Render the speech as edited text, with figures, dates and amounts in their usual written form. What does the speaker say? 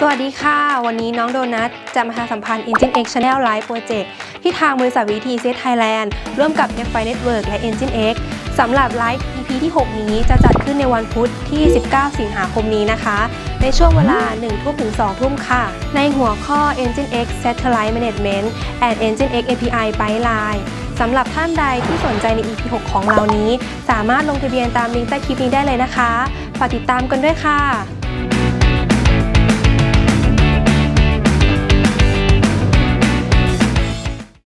สวัสดีค่ะวันนี้น้องโดนัทจะมาสัมพันธ์ Engine X Channel Live Project ที่ทางบริษัท VTZ Thailand ร่วมกับ F5 Network และ Engine X สำหรับไลฟ์ EP ที่ 6 นี้จะจัดขึ้นในวันพุธที่ 19 สิงหาคมนี้นะคะในช่วงเวลา 1 ทุ่มถึง 2 ทุ่มค่ะในหัวข้อ Engine X Satellite Management and Engine X API Pipeline สำหรับท่านใดที่สนใจใน EP 6 ของเรานี้สามารถลงทะเบียนตามลิงก์ใต้คลิปนี้ได้เลยนะคะฝากติดตามกันด้วยค่ะ